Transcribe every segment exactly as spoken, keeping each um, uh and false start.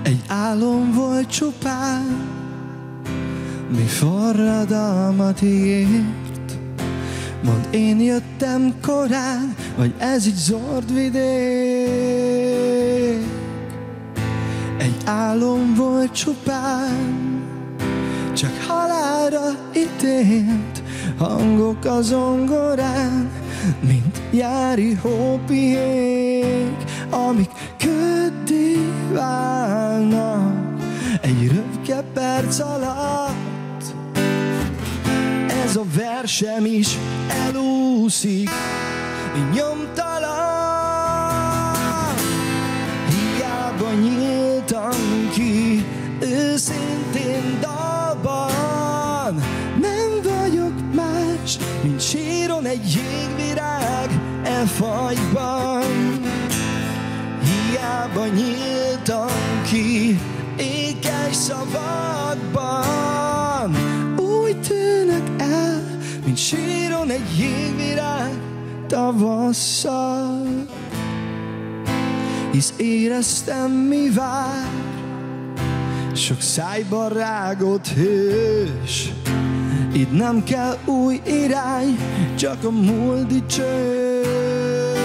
Egy álom volt csupán, mi forradalmat ígért. Mondd, én jöttem korán, vagy ez így zord vidék. Egy álom volt csupán, csak halálra ítélt hangok a zongorán, mint nyári hópihék, amik köddé válnak egy röpke perc alatt. Ez a versem is elúszik, nyomtalan. Hiába nyíltam ki őszintén dalban, nem vagyok más, mint síron egy jégvirág e fagyban. Hiába nyíltam ki ékes szavakban, úgy tűnök el, mint síron egy jégvirág tavasszal. Hisz éreztem, mi vár, sok szájban rágott hős. Itt nem kell új irány, csak a múlt dicső.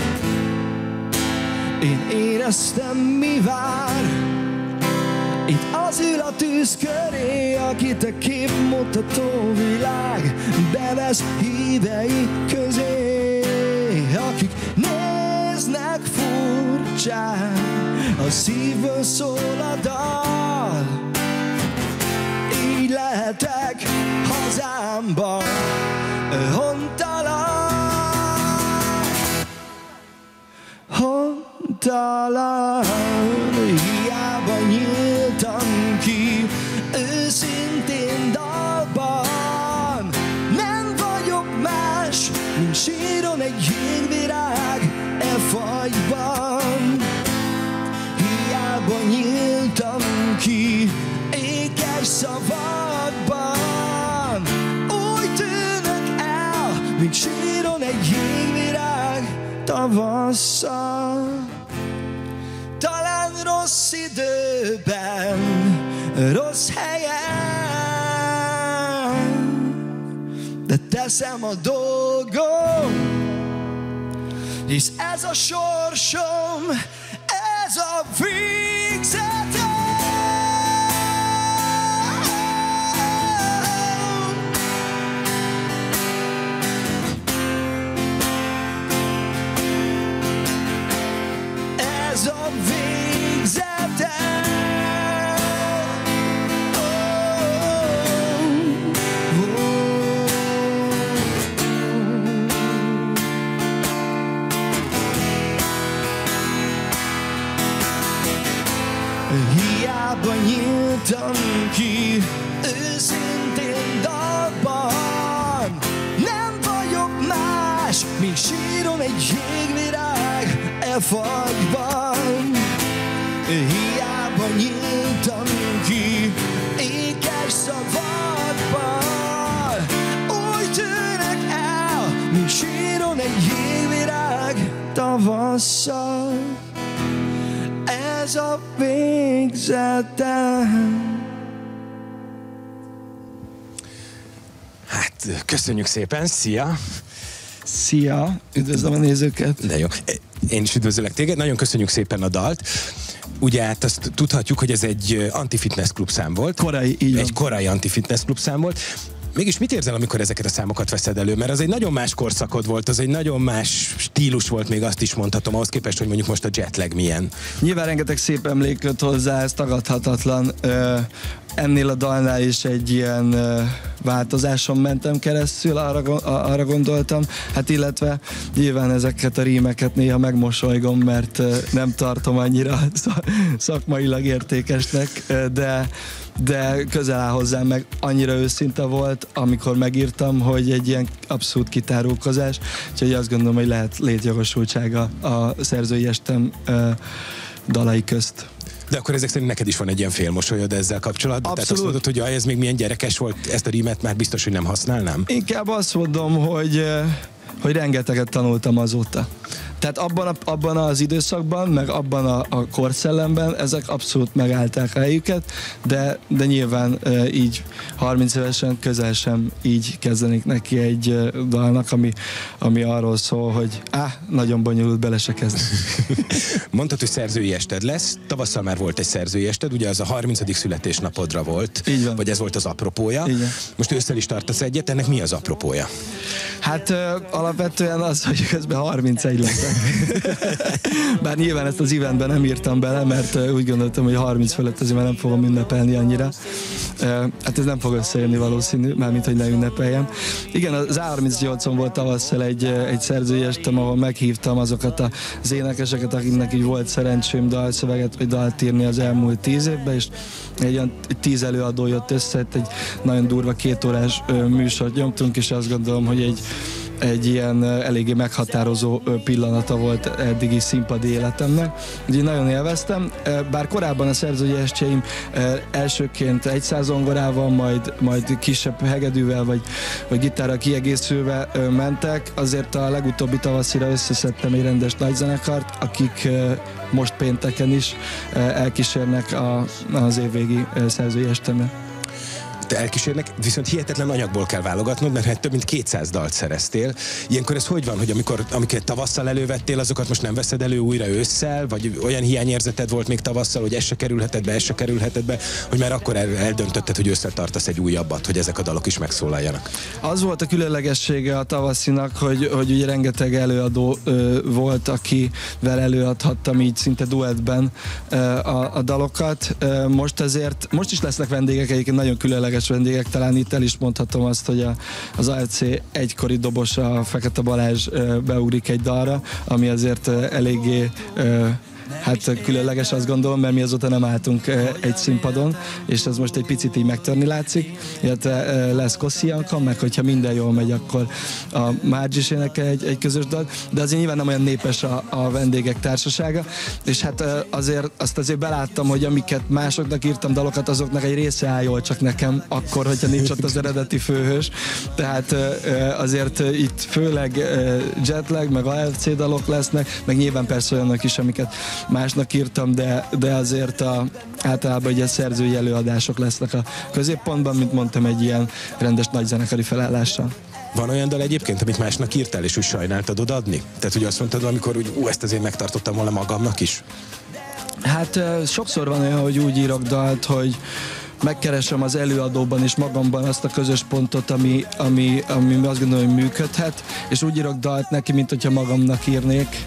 Én éreztem, mi vár, itt az ül a tűz köré, akit a képmutató világ bevesz hívei közé, akik néznek furcsán, a szívből szól a dal. Így lehetek hazámban hontalan, hontalan. Hiába nyíltam ki őszintén dalban, nem vagyok más, mint síron egy jégvirág e fagyban. Hiába nyíltam ki ékes szavakban, úgy tűnök el, mint síron egy jégvirág tavasszal. Talán rossz időben, rossz helyen, de teszem a dolgom, hisz ez a sorsom, ez a végzetem. Ez a végzetem. Hiába nyíltam ki őszintén dalban, nem vagyok más, mint síron egy jégvirág e fagyban. Hiába nyíltam ki ékes szavakban, úgy tűnök el, mint síron egy jégvirág tavasszal. Ez a végzetem. Hát, köszönjük szépen, szia! Szia, üdvözlöm a nézőket! De jó, én is üdvözöllek téged, nagyon köszönjük szépen a dalt. Ugye hát azt tudhatjuk, hogy ez egy anti-fitness klub szám volt. Korai, így van. Egy korai anti-fitness klub szám volt. Mégis mit érzel, amikor ezeket a számokat veszed elő? Mert az egy nagyon más korszakod volt, az egy nagyon más stílus volt, még azt is mondhatom, ahhoz képest, hogy mondjuk most a jetlag milyen. Nyilván rengeteg szép emlék jött hozzá, ez tagadhatatlan. Ennél a dalnál is egy ilyen változáson mentem keresztül, arra, arra gondoltam. Hát illetve nyilván ezeket a rímeket néha megmosolygom, mert nem tartom annyira szakmailag értékesnek, de de közel áll hozzám, meg annyira őszinte volt, amikor megírtam, hogy egy ilyen abszolút kitárulkozás, úgyhogy azt gondolom, hogy lehet létjogosultsága a szerzői estem uh, dalai közt. De akkor ezek szerint neked is van egy ilyen félmosolyod ezzel kapcsolatban? Tehát azt mondod, hogy jaj, ez még milyen gyerekes volt, ezt a rímet már biztos, hogy nem használnám? Inkább azt mondom, hogy, hogy rengeteget tanultam azóta. Tehát abban, a, abban az időszakban, meg abban a, a korszellemben ezek abszolút megállták a helyüket, de, de nyilván e, így harminc évesen közel sem így kezdenik neki egy e, dalnak, ami, ami arról szól, hogy á, nagyon bonyolult, bele se kezdeni. Mondtad, hogy szerzői ested lesz, tavasszal már volt egy szerzői ested, ugye az a harmincadik születésnapodra volt, így van. Vagy ez volt az apropója. Most ősszel is tartasz egyet, ennek mi az apropója? Hát ö, alapvetően az, hogy közben harmincegy leszek. Bár nyilván ezt az eventben nem írtam bele, mert ö, úgy gondoltam, hogy harminc fölött azért már nem fogom ünnepelni annyira. Ö, hát ez nem fog összejönni valószínű, mármint, hogy ne ünnepeljem. Igen, az á harmincnyolcon volt tavasszal egy, egy szerzői estem, ahol meghívtam azokat az énekeseket, akiknek így volt szerencsém dalszöveget vagy dalt írni az elmúlt tíz évben, és egy olyan tíz előadó jött össze, egy nagyon durva két órás ö, műsort nyomtunk, és azt gondolom, hogy egy egy ilyen eléggé meghatározó pillanata volt eddigi színpadi életemnek. Úgyhogy nagyon élveztem, bár korábban a szerzői estjeim elsőként egy százongorával, majd, majd kisebb hegedűvel vagy, vagy gitárral kiegészülve mentek, azért a legutóbbi tavaszira összeszedtem egy rendes nagyzenekart, akik most pénteken is elkísérnek a, az évvégi szerzői estemre. Elkísérnek, viszont hihetetlen anyagból kell válogatnod, mert hát több mint kétszáz dalt szereztél. Ilyenkor ez hogy van, hogy amikor, amiket tavasszal elővettél, azokat most nem veszed elő újra ősszel, vagy olyan hiányérzeted volt még tavasszal, hogy ez se kerülhetett be, ez se kerülhetett be, hogy már akkor el, eldöntötted, hogy ősszel tartasz egy újabbat, hogy ezek a dalok is megszólaljanak? Az volt a különlegessége a tavaszinak, hogy, hogy ugye rengeteg előadó ö, volt, akivel előadhattam így szinte duettben ö, a, a dalokat. Ö, most ezért, most is lesznek vendégek, egyébként nagyon különleges vendégek, talán itt el is mondhatom azt, hogy a, az á el cé egykori dobosa, a Fekete Balázs beugrik egy dalra, ami azért eléggé hát különleges, azt gondolom, mert mi azóta nem álltunk egy színpadon, és ez most egy picit így megtörni látszik, illetve lesz Kosszianka, meg hogyha minden jól megy, akkor a Márgy is énekel egy, egy közös dal, de azért nyilván nem olyan népes a, a vendégek társasága, és hát azért azt azért beláttam, hogy amiket másoknak írtam dalokat, azoknak egy része áll jól, csak nekem akkor, hogyha nincs ott az eredeti főhős, tehát azért itt főleg jetlag, meg á el cé dalok lesznek, meg nyilván persze olyanok is, amiket másnak írtam, de, de azért a, általában ugye szerzői előadások lesznek a középpontban, mint mondtam, egy ilyen rendes nagyzenekari felállással. Van olyan dal egyébként, amit másnak írtál, és úgy sajnáltad odaadni? Tehát, hogy azt mondtad, amikor úgy, ú, ezt azért megtartottam volna magamnak is? Hát sokszor van olyan, hogy úgy írok dalt, hogy megkeresem az előadóban és magamban azt a közös pontot, ami, ami, ami azt gondolom, hogy működhet, és úgy írok dalt neki, mint hogyha magamnak írnék.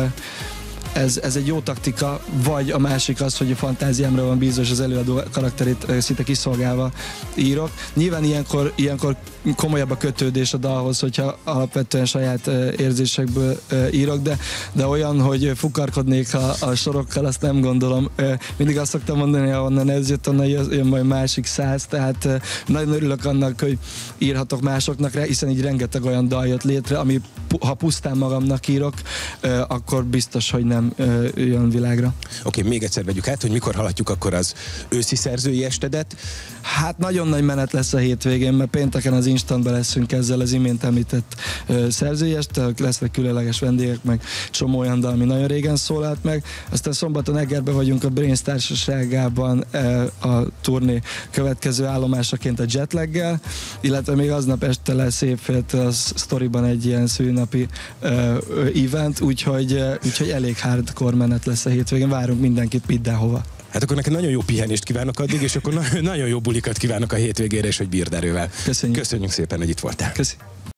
Ez, ez egy jó taktika, vagy a másik az, hogy a fantáziámra van bízva, és az előadó karakterét szinte kiszolgálva írok. Nyilván ilyenkor, ilyenkor komolyabb a kötődés a dalhoz, hogyha alapvetően saját érzésekből írok, de, de olyan, hogy fukarkodnék a, a sorokkal, azt nem gondolom. Mindig azt szoktam mondani, hogy onnan ez jött, onnan jön majd másik száz, tehát nagyon örülök annak, hogy írhatok másoknak rá, hiszen így rengeteg olyan dal jött létre, ami ha pusztán magamnak írok, akkor biztos, hogy nem jön világra. Oké, okay, még egyszer vegyük át, hogy mikor hallhatjuk akkor az őszi szerzői estedet. Hát nagyon nagy menet lesz a hétvégén, mert pénteken az Instantban leszünk ezzel az imént említett uh, szerzői este, lesznek különleges vendégek, meg csomó olyan dal, ami nagyon régen szólalt meg. Aztán szombaton Egerben vagyunk a Brains társaságában uh, a turné következő állomásaként a Jetlaggel, illetve még aznap este lesz évféltől a Storyban egy ilyen szülinapi uh, event, úgyhogy, uh, úgyhogy elég hardcore menet lesz a hétvégén, várunk mindenkit mindenhova. Hát akkor neked nagyon jó pihenést kívánok addig, és akkor nagyon jó bulikat kívánok a hétvégére, és hogy bírd erővel. Köszönjük. Köszönjük szépen, hogy itt voltál. Köszönjük.